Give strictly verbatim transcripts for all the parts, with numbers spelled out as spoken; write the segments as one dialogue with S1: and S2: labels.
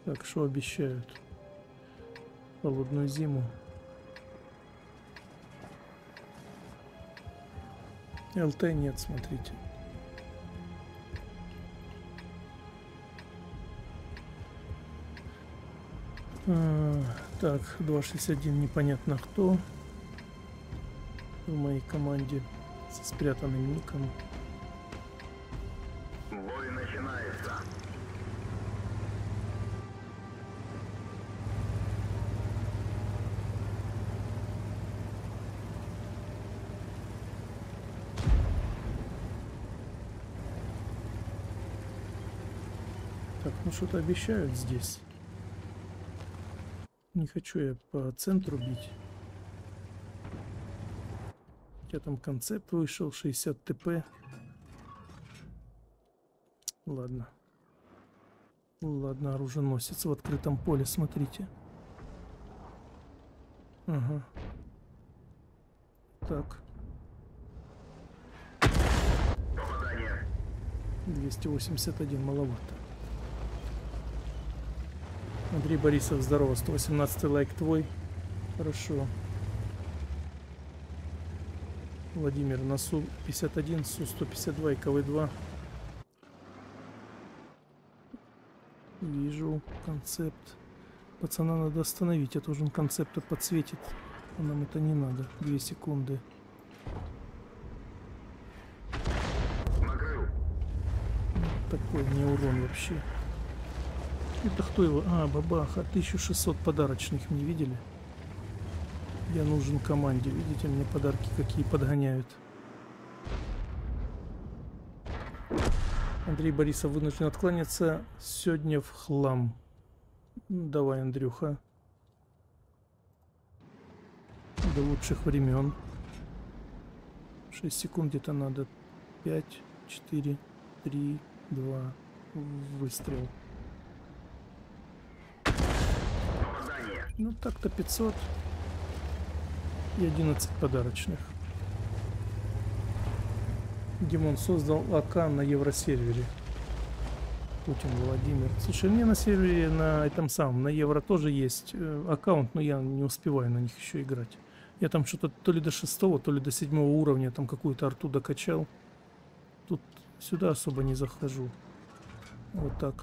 S1: Так, что обещают? Холодную зиму. ЛТ нет, смотрите. А, так, два шестьдесят один непонятно кто в моей команде со спрятанным ником.
S2: Бой начинается.
S1: Так, ну что-то обещают здесь. Не хочу я по центру бить. Хотя там концепт вышел, шестьдесят ТП. Ладно. Ладно, оруженосец в открытом поле, смотрите. Ага. Так. двести восемьдесят один, маловато. Андрей Борисов, здорово. сто восемнадцатый лайк твой. Хорошо. Владимир, на Су пятьдесят один, Су сто пятьдесят два и КВ два. Вижу концепт. Пацана надо остановить, а то уже он концепта подсветит. А нам это не надо. Две секунды. Такой не урон вообще. Это кто его? А, бабаха. тысяча шестьсот подарочных не видели? Я нужен команде. Видите, мне подарки какие подгоняют. Андрей Борисов вынужден откланяться сегодня в хлам. Давай, Андрюха. До лучших времен. шесть секунд где-то надо. пять, четыре, три, два. Выстрел. Ну так-то пятьсот. И одиннадцать подарочных. Димон создал АК на евросервере. Путин Владимир. Слушай, мне на сервере на этом самом, на евро тоже есть э, аккаунт, но я не успеваю на них еще играть. Я там что-то то ли до шестого, то ли до седьмого уровня там какую-то арту докачал. Тут сюда особо не захожу. Вот так.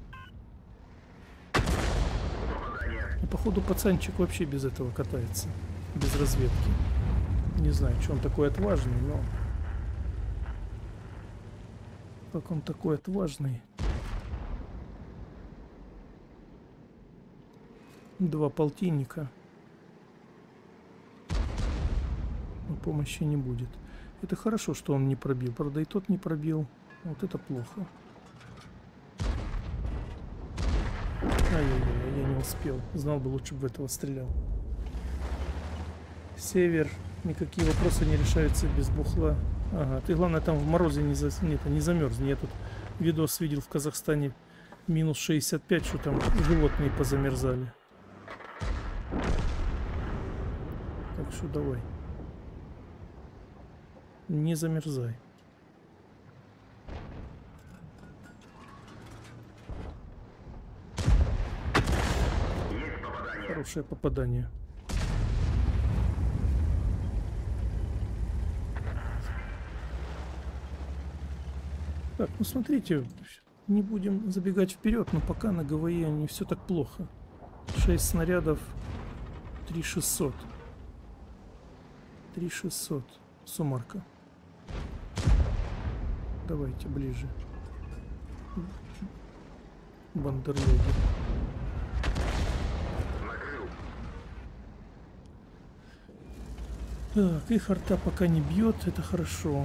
S1: И походу пацанчик вообще без этого катается. Без разведки. Не знаю, что он такой отважный, но... Как он такой отважный. Два полтинника. Но помощи не будет. Это хорошо, что он не пробил. Правда, и тот не пробил. Вот это плохо. Ай-яй-яй, я не успел. Знал бы, лучше бы в этого стрелял. Север. Никакие вопросы не решаются без бухла. Ага, ты главное там в морозе не, за... Нет, не замерзни. Я тут видос видел в Казахстане. Минус шестьдесят пять, что там животные позамерзали. Так что давай. Не замерзай. Хорошее попадание. Так, ну смотрите, не будем забегать вперед, но пока на ГВЕ не все так плохо. шесть снарядов, три шестьсот. три шестьсот. Сумарка. Давайте ближе. Бандерлоги. Так, их арта пока не бьет, это хорошо.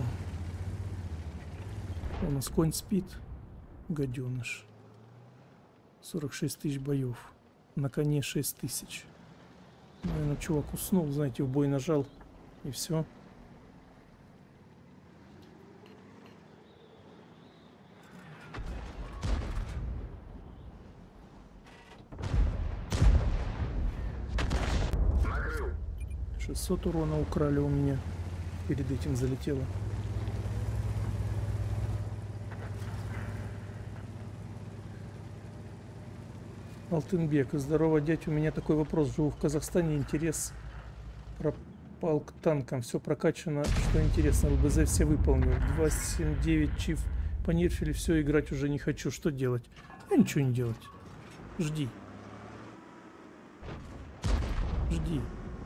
S1: У нас конь спит, гаденыш. сорок шесть тысяч боев. На коне шесть тысяч. Наверное, чувак уснул, знаете, в бой нажал. И все. шестьсот урона украли у меня. Перед этим залетело. Алтынбек, здорово, дядь, у меня такой вопрос. Живу в Казахстане, интерес пропал к танкам. Все прокачано, что интересно. ЛБЗ все выполнил. два семь девять чиф понерфили, все, играть уже не хочу. Что делать? А ничего не делать. Жди. Жди.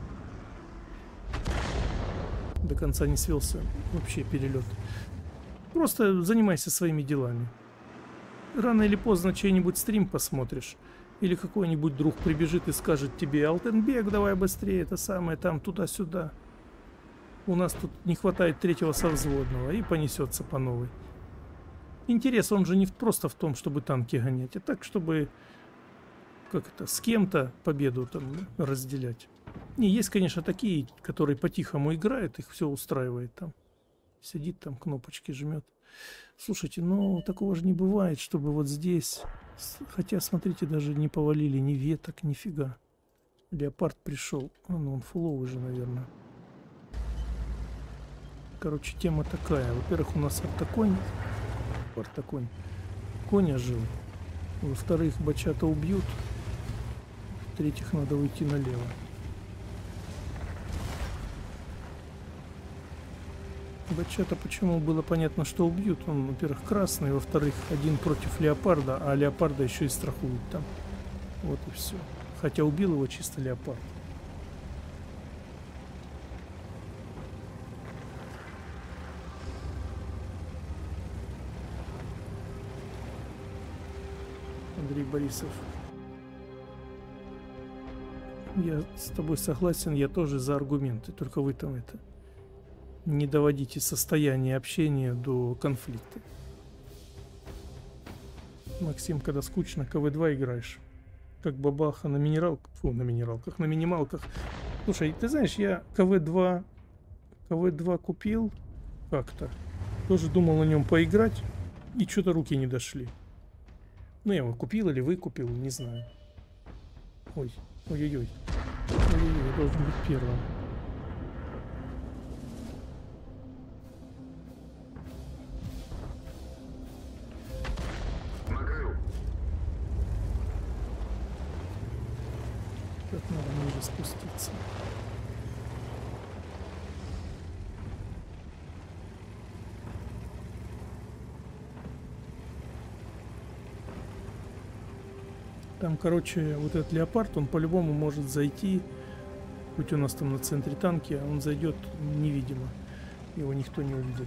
S1: До конца не свелся вообще перелет. Просто занимайся своими делами. Рано или поздно чей-нибудь стрим посмотришь. Или какой-нибудь друг прибежит и скажет тебе: Алтенбек, давай быстрее, это самое, там, туда-сюда. У нас тут не хватает третьего совзводного, и понесется по новой. Интерес, он же не просто в том, чтобы танки гонять, а так, чтобы, как это, с кем-то победу там разделять. И есть, конечно, такие, которые по-тихому играют, их все устраивает там. Сидит там, кнопочки жмет. Слушайте, ну такого же не бывает, чтобы вот здесь... Хотя, смотрите, даже не повалили ни веток, нифига. Леопард пришел. А, ну он фуловый же, наверное. Короче, тема такая. Во-первых, у нас артаконь. Артаконь. Конь ожил. Во-вторых, бачата убьют. В-третьих, надо уйти налево. Бачата, почему было понятно, что убьют? Он, во-первых, красный, во-вторых, один против леопарда, а леопарда еще и страхует там. Вот и все. Хотя убил его чисто леопард. Андрей Борисов. Я с тобой согласен, я тоже за аргументы, только вы там это... Не доводите состояние общения до конфликта. Максим, когда скучно, ка вэ два играешь. Как бабаха на минералках. Фу, на минералках, на минималках. Слушай, ты знаешь, я ка вэ два ка вэ два купил как-то. Тоже думал на нем поиграть. И что-то руки не дошли. Ну, я его купил или выкупил, не знаю. Ой, ой-ой-ой. Ой-ой-ой, я должен быть первым. Как надо ниже спуститься. Там, короче, вот этот леопард, он по-любому может зайти. Хоть у нас там на центре танки, а он зайдет невидимо. Его никто не увидит.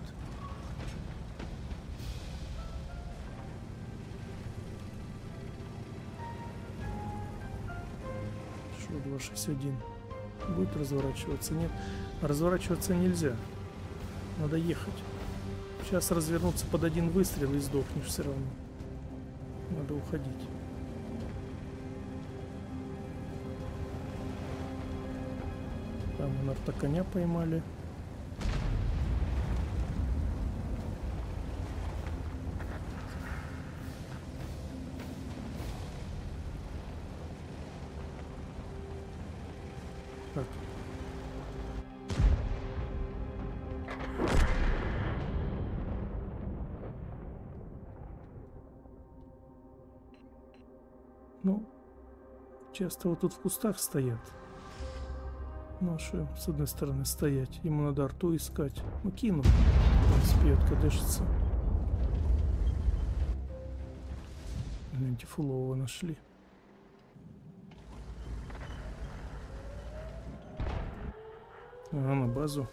S1: два шесть один. Будет разворачиваться? Нет. Разворачиваться нельзя. Надо ехать. Сейчас развернуться под один выстрел и сдохнешь все равно. Надо уходить. Там нарта коня поймали. Так. Ну, часто вот тут в кустах стоят. Ну, что с одной стороны стоять? Ему надо арту искать. Ну, кину. Он спеет, кадешится. Антифулового нашли. Ага, на базу.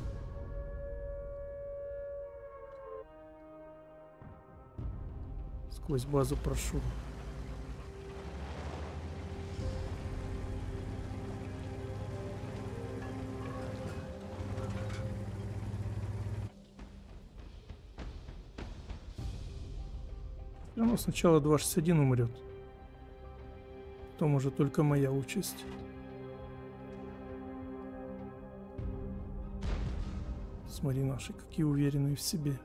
S1: Сквозь базу прошу. Ну, сначала два шесть один умрет. Потом уже только моя участь. Смотри, наши какие уверенные в себе.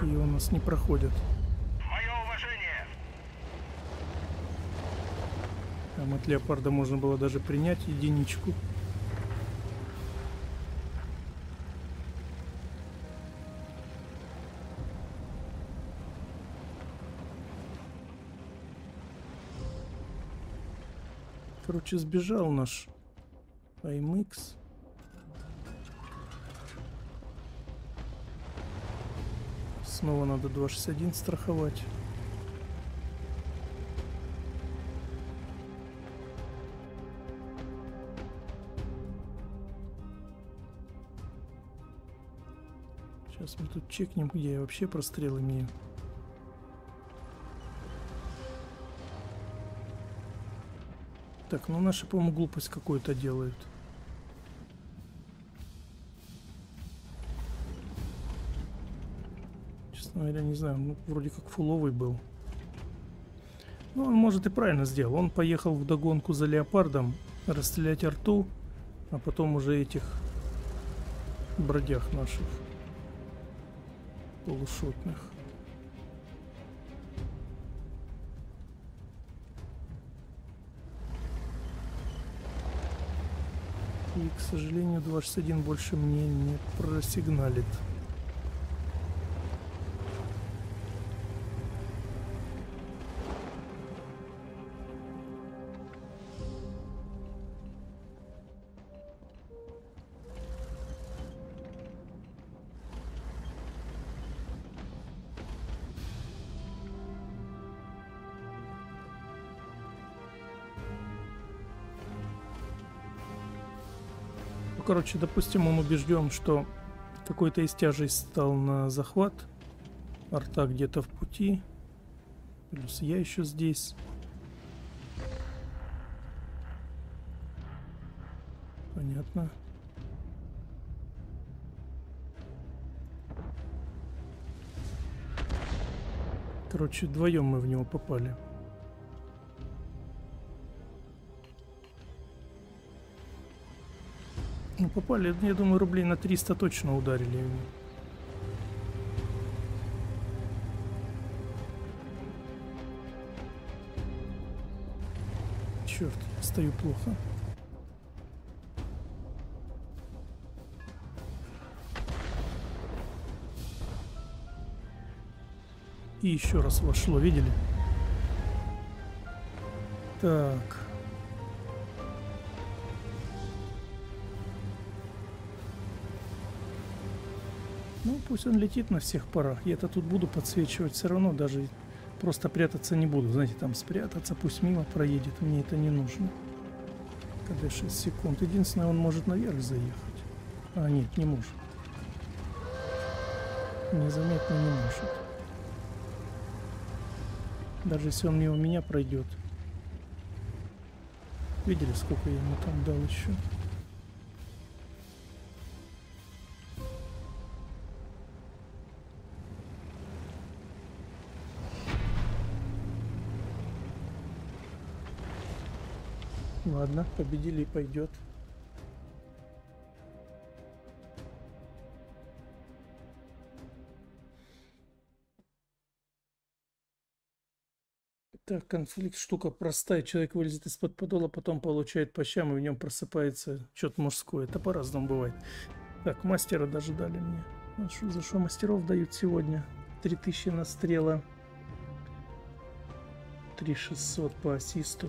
S1: Такие у нас не проходят.
S2: Мое уважение.
S1: Там от леопарда можно было даже принять единичку. Короче, сбежал наш эй эм икс. Снова надо два шестьдесят один страховать. Сейчас мы тут чекнем, где я вообще прострел имею. Так, ну наши, по-моему, глупость какую-то делают. Честно говоря, не знаю, ну, вроде как фуловый был. Ну, он, может, и правильно сделал. Он поехал вдогонку за леопардом расстрелять арту, а потом уже этих бродяг наших полушотных. И, к сожалению, два шестьдесят один больше мне не просигналит. Короче, допустим, он убежден, что какой-то из тяжей стал на захват. Арта где-то в пути. Плюс я еще здесь. Понятно. Короче, вдвоем мы в него попали. Ну, попали, я думаю, рублей на триста точно ударили ему. Черт, стою плохо. И еще раз вошло, видели? Так. Ну, пусть он летит на всех парах. Я-то тут буду подсвечивать все равно, даже просто прятаться не буду. Знаете, там спрятаться, пусть мимо проедет. Мне это не нужно. Когда шесть секунд. Единственное, он может наверх заехать. А, нет, не может. Незаметно не может. Даже если он мимо меня пройдет. Видели, сколько я ему там дал еще? Ладно, победили и пойдет. Так, конфликт штука простая. Человек вылезет из-под подола, потом получает по щам, и в нем просыпается что-то мужское. Это по-разному бывает. Так, мастера даже дали мне. А шо, за что мастеров дают сегодня? три тысячи на стрела. три шестьсот по ассисту.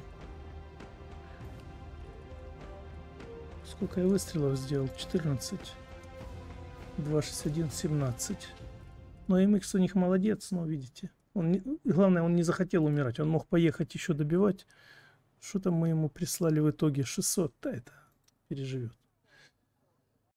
S1: Сколько я выстрелов сделал? четырнадцать. два шестьдесят один, семнадцать. Но эм икс у них молодец, но видите. Он не, главное, он не захотел умирать. Он мог поехать еще добивать. Что там мы ему прислали в итоге? шестьсот. Да, это переживет.